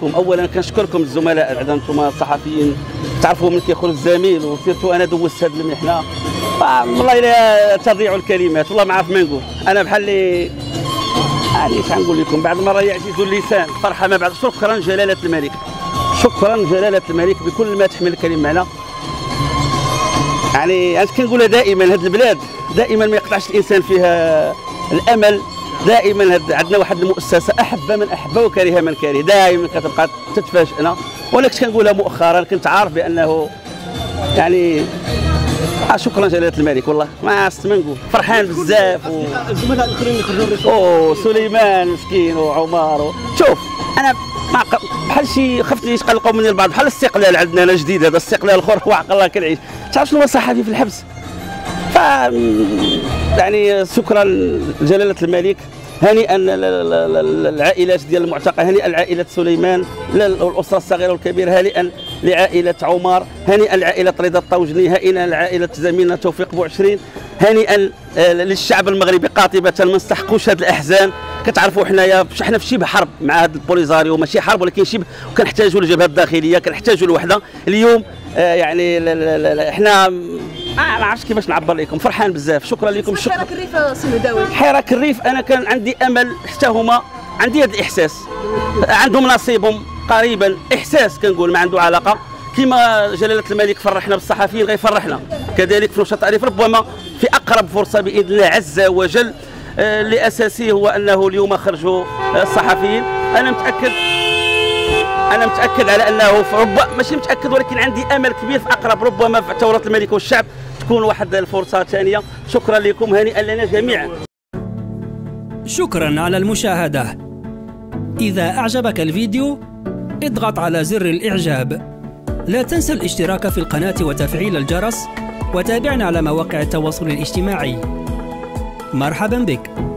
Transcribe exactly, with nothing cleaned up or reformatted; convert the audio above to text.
عليكم. اولا كنشكركم الزملاء بعدا انتم الصحفيين، تعرفوا من كيخرج الزميل وسيرتو انا دوزت هذه المحنه، والله الا تضيع الكلمات، والله ما عارف ما نقول. انا بحال اللي يعني اش غنقول لكم، بعض المرات يعجز اللسان، فرحه ما بعد. شكرا جلاله الملك، شكرا جلاله الملك بكل ما تحمل الكلمه معنا. يعني انا كنقولها دائما، هذه البلاد دائما ما يقطعش الانسان فيها الامل، دائما عندنا واحد المؤسسه احب من احب وكره من كره، دائما كتبقى تتفاجئنا. ولكن كنقولها مؤخرا كنت عارف بانه يعني آه شكرا جلاله الملك، والله ما عرفت ما نقول، فرحان بزاف. الزملاء الاخرين اللي خرجوا الرئيس اوه سليمان مسكين وعمر و... شوف انا ما بحال شي خفتني يقلقوا مني البعض، بحال الاستقلال عندنا انا جديد، هذا الاستقلال الاخر وعق الله كنعيش. تعرف شنو هو صحفي في الحبس؟ ف يعني شكرا جلاله الملك، هنيئا العائلات ديال المعتقل، هنيئا لعائله سليمان، الاسره الصغيره والكبيره، هنيئا لعائله عمر، هنيئا لعائله رضا الطوجني، هنيئا لعائله زميلنا توفيق بوعشرين، هنيئا للشعب المغربي قاطبه ما نستحقوش هذه الاحزان. كتعرفوا حنايا حنا في شبه حرب مع هذا البوليزاريو، ماشي حرب ولكن شبه، وكنحتاجوا للجبهه الداخليه، كنحتاجوا لوحده. اليوم آه يعني حنا ما عرفتش كيفاش نعبر لكم، فرحان بزاف. شكرا لكم. شكرا. حراك الريف سي مداوي، حراك الريف انا كان عندي امل حتى هما، عندي هذا الاحساس، عندهم نصيبهم قريبا، احساس كنقول ما عنده علاقه. كما جلاله الملك فرحنا بالصحفيين غيفرحنا كذلك في نشاط الريف، ربما في اقرب فرصه باذن الله عز وجل. اللي اساسي هو انه اليوم خرجوا الصحفيين، انا متاكد انا متاكد على انه في ربما ماشي متاكد ولكن عندي امل كبير في اقرب، ربما في ثوره الملك والشعب تكون واحد الفرصه ثانيه. شكرا لكم، هنيئا لنا جميعا. شكرا على المشاهده. اذا اعجبك الفيديو اضغط على زر الاعجاب، لا تنسى الاشتراك في القناه وتفعيل الجرس، وتابعنا على مواقع التواصل الاجتماعي. مرحبا بك.